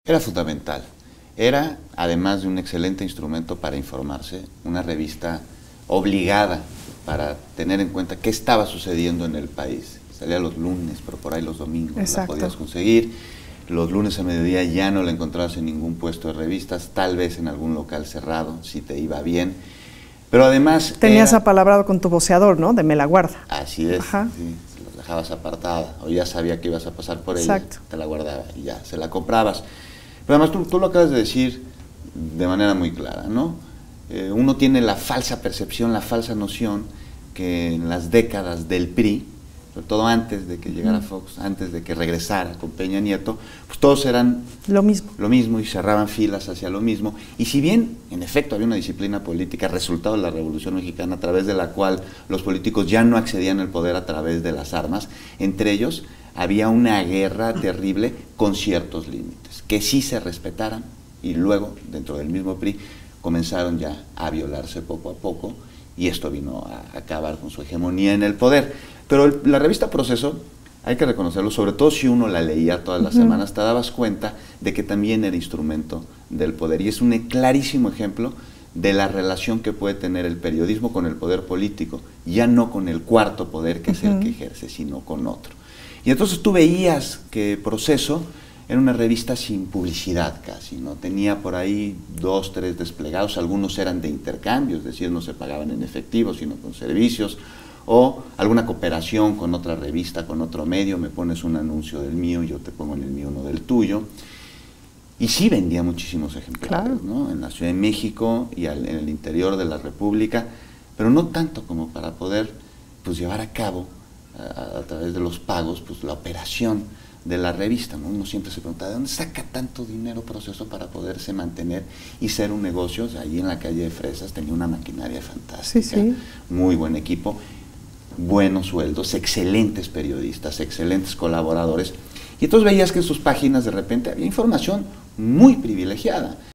Era fundamental. Era, además de un excelente instrumento para informarse, una revista obligada para tener en cuenta qué estaba sucediendo en el país. Salía los lunes, pero por ahí los domingos Exacto. la podías conseguir. Los lunes a mediodía ya no la encontrabas en ningún puesto de revistas, tal vez en algún local cerrado, si te iba bien. Pero además... Tenías apalabrado con tu voceador, ¿no? De Me la guarda. Así es, Ajá. sí, se las dejabas apartada, o ya sabía que ibas a pasar por ella, Exacto. te la guardaba y ya, se la comprabas. Pero además tú lo acabas de decir de manera muy clara, ¿no? Uno tiene la falsa percepción, la falsa noción que en las décadas del PRI, sobre todo antes de que llegara Fox, antes de que regresara con Peña Nieto, pues todos eran lo mismo y cerraban filas hacia lo mismo. Y si bien, en efecto, había una disciplina política, resultado de la Revolución Mexicana, a través de la cual los políticos ya no accedían al poder a través de las armas, entre ellos había una guerra terrible con ciertos límites, que sí se respetaran, y luego, dentro del mismo PRI, comenzaron ya a violarse poco a poco, y esto vino a acabar con su hegemonía en el poder. Pero la revista Proceso, hay que reconocerlo, sobre todo si uno la leía todas las semanas, te dabas cuenta de que también era instrumento del poder, y es un clarísimo ejemplo de la relación que puede tener el periodismo con el poder político, ya no con el cuarto poder que es el que ejerce, sino con otro. Y entonces tú veías que Proceso era una revista sin publicidad casi, ¿no? Tenía por ahí 2, 3 desplegados, algunos eran de intercambio, es decir, no se pagaban en efectivo, sino con servicios, o alguna cooperación con otra revista, con otro medio, me pones un anuncio del mío, yo te pongo en el mío uno del tuyo. Y sí vendía muchísimos ejemplares, ¿no? En la Ciudad de México y en el interior de la República, pero no tanto como para poder pues llevar a cabo a través de los pagos pues la operación de la revista, ¿no? Uno siempre se pregunta, ¿de dónde saca tanto dinero Proceso para poderse mantener y ser un negocio? O sea, allí en la calle de Fresas tenía una maquinaria fantástica, muy buen equipo, buenos sueldos, excelentes periodistas, excelentes colaboradores, y entonces veías que en sus páginas de repente había información muy privilegiada.